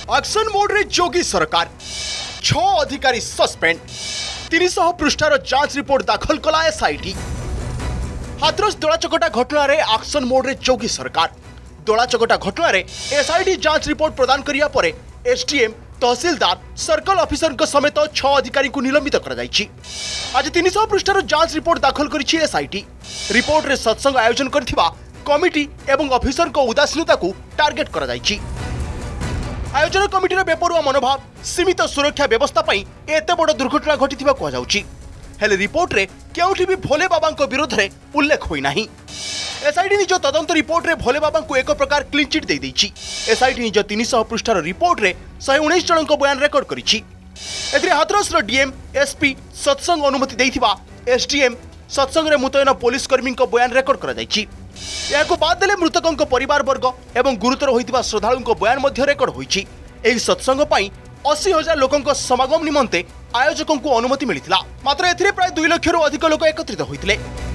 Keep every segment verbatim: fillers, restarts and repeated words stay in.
Action mode रे जोगी सरकार छह अधिकारी सस्पेंड तीन सौ पृष्ठार जांच रिपोर्ट दाखल कला एसआईटी। हाथरस दलाचकटा घटना रे एक्शन मोड रे जोगी सरकार दलाचकटा घटना रे एसआईटी जांच रिपोर्ट प्रदान करिया परे एसडीएम तहसीलदार सर्कल ऑफिसर समेत छह अधिकारी को निलंबित कर जायछि। आज तीन सौ पृष्ठार जांच रिपोर्ट दाखल करिछि एसआईटी। रिपोर्ट रे सत्संग आयोजन करथिबा कमिटी एवं ऑफिसर को उदासीनता को टार्गेट करा जायछि। आयोजन कमिटीर बेपरुआ मनोभाव सीमित सुरक्षा व्यवस्था पई एते बड़ दुर्घटना घटिथिबा कह जाउछि। हेले रिपोर्ट रे केउठी भी भोले बाबा को विरोध रे उल्लेख होई नाही। एसआईटी निज तदंत रिपोर्ट रे भोले बाबा को एक प्रकार क्लीन चिट दे दैछि। एसआईटी निज तीन सौ पृष्ठार रिपोर्ट रे एक सौ उन्नीस जन को बयान रेकर्ड करिछि। एथिरे हाथरस रो डीएम एसपी सत्संग अनुमति देथिबा एसडीएम सत्संग रे मुतयन पुलिस कर्मी को बयान रेकर्ड करा जायछि। याको बाद देले मृतकों परिवार वर्ग एवं गुरुतर होइतिबा श्रद्धालुओं बयान मध्य रेकर्ड होइछि। एही सत्संग पई अस्सी हजार लोकों समागम निमंते आयोजकों को अनुमति मिलिथिला। मात्र एथिरे प्राय दुई लाख रु अधिक लोक एकत्रित होइतिले।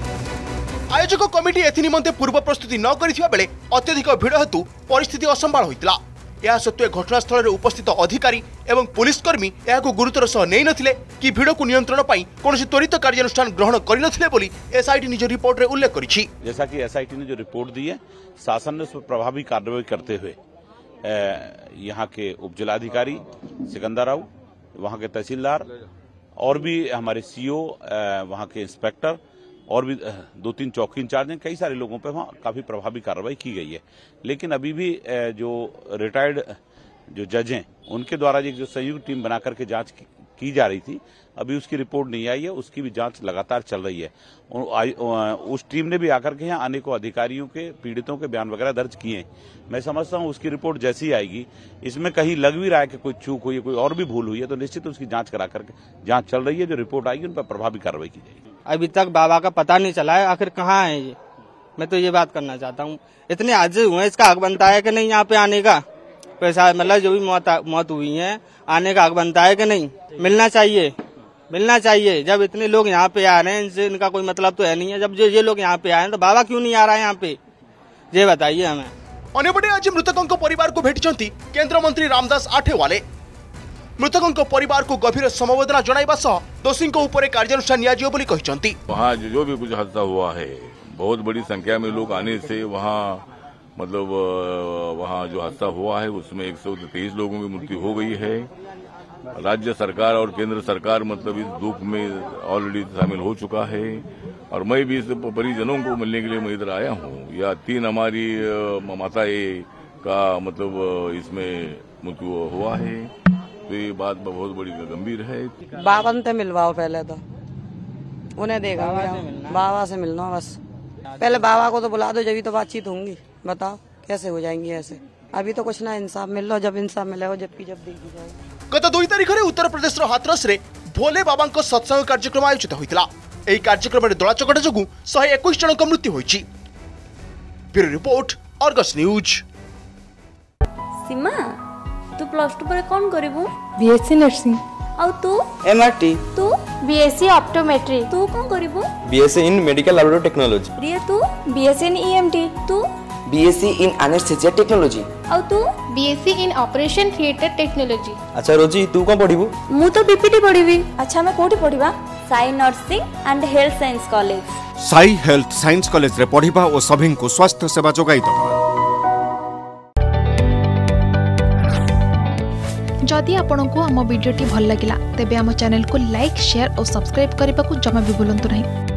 आयोजक कमिटी एथि निमंते पूर्व प्रस्तुति न करिथिबा बेले अत्यधिक भिड़ हेतु परिस्थिति असंभाळ होइतिला। या सत्वे घटनास्थल रे उपस्थित अधिकारी एवं पुलिस कर्मी याको गुरुतर सह नै नथिले कि भिड़ को नियंत्रण पाई कोनोसी त्वरित कार्यानुष्ठान ग्रहण करि नथिले बोली एसआईटी निज रिपोर्ट रे उल्लेख करिछि। जैसा कि एसआईटी ने जो रिपोर्ट दी है, शासन ने उस पर प्रभावी कार्रवाई करते हुए यहाँ के उप जिलाधिकारी सिकंदर राव, वहाँ के तहसीलदार और भी हमारे सीओ, वहाँ के इंस्पेक्टर और भी दो तीन चौकी इंचार्ज हैं, कई सारे लोगों पर वहाँ काफी प्रभावी कार्रवाई की गई है। लेकिन अभी भी जो रिटायर्ड जो जज हैं उनके द्वारा जो संयुक्त टीम बना करके जांच की जा रही थी, अभी उसकी रिपोर्ट नहीं आई है, उसकी भी जांच लगातार चल रही है। उस टीम ने भी आकर के यहाँ आने को अधिकारियों के पीड़ितों के बयान वगैरह दर्ज किए हैं। मैं समझता हूँ उसकी रिपोर्ट जैसी आएगी, इसमें कहीं लग भी रहा है कि कोई चूक हुई है, कोई और भी भूल हुई है, तो निश्चित उसकी जांच करा करके जांच चल रही है। जो रिपोर्ट आएगी उन पर प्रभावी कार्रवाई की जाएगी। अभी तक बाबा का पता नहीं चला है आखिर कहाँ है ये। मैं तो ये बात करना चाहता हूँ, इतने हादसे हुए, इसका हक बनता है कि नहीं यहाँ पे आने का? पैसा मतलब जो भी मौत मौत हुई है, आने का हक बनता है कि नहीं? मिलना चाहिए, मिलना चाहिए। जब इतने लोग यहाँ पे आ रहे हैं, इनसे इनका कोई मतलब तो है नहीं है। जब जो ये लोग यहाँ पे आए हैं तो बाबा क्यों नहीं आ रहा है यहाँ पे, ये बताइए हमें। अन्यपटे आज मृतकों परिवार को भेटिଛନ୍ତି केंद्र मंत्री रामदास आठवले। मृतकों परिवार को गभीर समवेदना जणाइबा सह दोषी ऊपर कार्यानुष्ठान नियाजियो बोली कहिसंती। वहाँ जो भी कुछ हादसा हुआ है, बहुत बड़ी संख्या में लोग आने से वहाँ मतलब वहाँ जो हादसा हुआ है उसमें एक सौ तेईस लोगों की मृत्यु हो गई है। राज्य सरकार और केंद्र सरकार मतलब इस दुख में ऑलरेडी शामिल हो चुका है और मैं भी इस परिजनों को मिलने के लिए मैं इधर आया हूँ। या तीन हमारी माताएं का मतलब इसमें मृत्यु हुआ है, तो ये बात बहुत बड़ी गंभीर है। बाबा से मिलवाओ, पहले तो उन्हें देखा, बाबा से मिलना बस। पहले बाबा को तो बुला दो, जब तो बातचीत होंगी। बताओ कैसे हो जाएंगी ऐसे? अभी तो कुछ ना, इंसाफ मिल लो, जब इंसाफ मिलेगा जबकि जब देखी जाएगी। गत दुई तारिख में उत्तर प्रदेश हाथरस रे भोले बाबा सत्संग कार्यक्रम आयोजित होता। यह कार्यक्रम में दलाचकटा जो एक सौ इक्कीस जन मृत्यु होइछि। Bureau report, Argus news. Seema, तू प्लस टू पर कौन करिवु? BSc nursing. और तू? एमआरटी। तू? BSc optometry. तू कौन करिवु? BSc in medical laboratory technology. Riya तू? BSc in EMT. तू? BSc in anaesthesia technology. और तू? BSc in operation theatre technology. अच्छा रोजी, तू कौन पढ़िबु? मु तो बीपीटी पढ़िबी। अच्छा मैं कोठी पढ़िबा? Sai nursing and health science college. Sai health science college रे पढ़िबा और सभी को स्वास्थ्य सेवा जोगाई दबा। जदि आपंक आम भिडी भल लगा तेब आम चैनल को लाइक, शेयर और सब्सक्राइब करने को जमा भी भूलु नहीं।